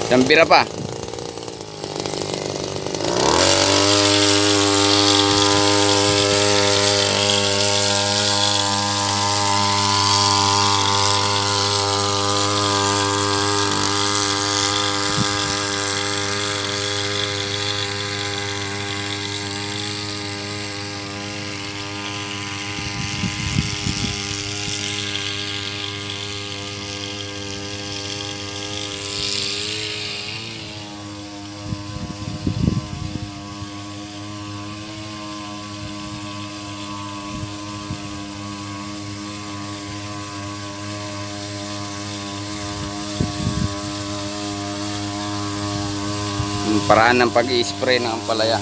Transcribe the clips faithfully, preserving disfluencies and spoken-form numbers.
Isang bira pa. Yung paraan ng pag-i-spray ng ampalaya.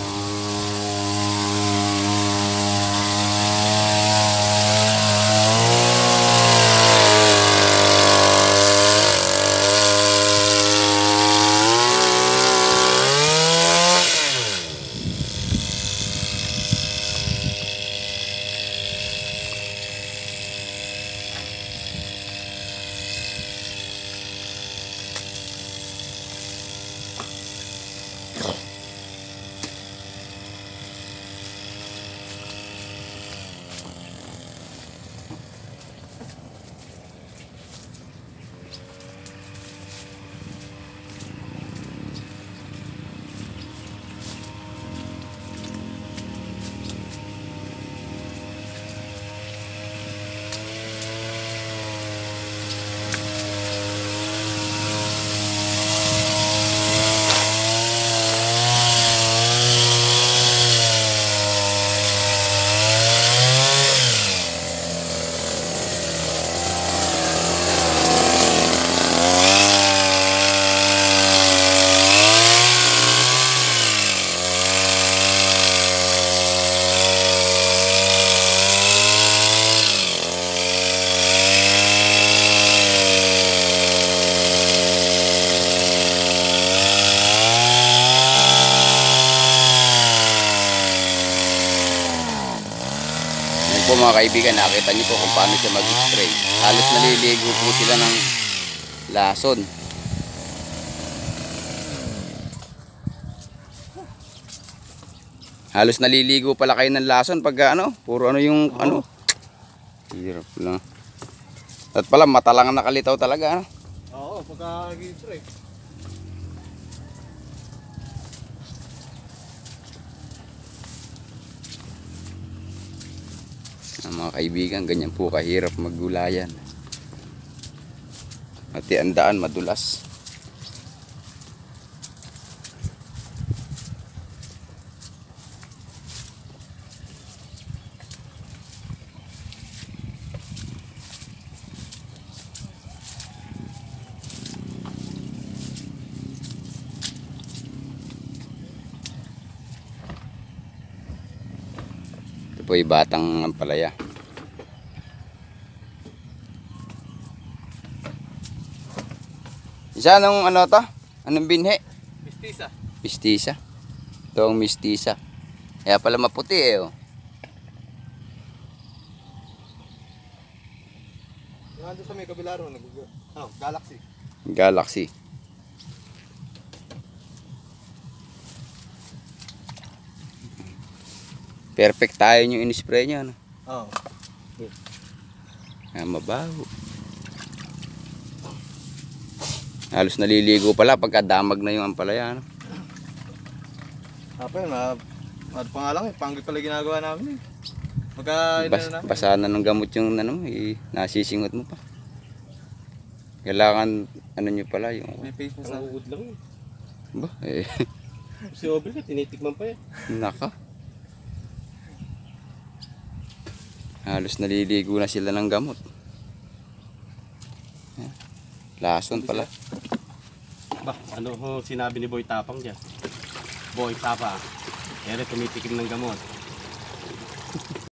Po mga kaibigan, nakita niyo po kung paano siya mag-spray. Halos naliligo po sila ng lason. Halos naliligo pala kayo ng lason pag ano, puro ano yung oh. ano. Hirap lang. At pala mata lang ang nakalitaw talaga, ano? Oo, pagka nag-spray. Mga kaibigan, ganyan po kahirap maggulayan. Pati ang daan madulas. Ito po yung batang ampalaya. Isa anong ano to? Anong binhi? Mistisa. Mistisa. Ito ang mistisa. Kaya pala maputi eh oh. Nandun sa may kabila ron, oh, Galaxy. Galaxy. Perfect tayo yung in-spray niya, no? Oo. Ah, mabaho. Halos naliligo pala pagka damag na yung ampalaya, no? Apa yun, ano pa nga lang eh, panggit pala ginagawa namin eh. Magka, Bas, na basa na ng gamot yung ano, eh, nasisingot mo pa. Kailangan, ano nyo pala yung... may face mo sa uod lang eh. Ba, eh. Si Obril ka, tinitikman pa eh. Naka. Halos naliligo na sila ng gamot. Lason pala. Ba, ano ho sinabi ni Boy Tapang dyan? Boy Tapang, kaya tumitikim ng gamot.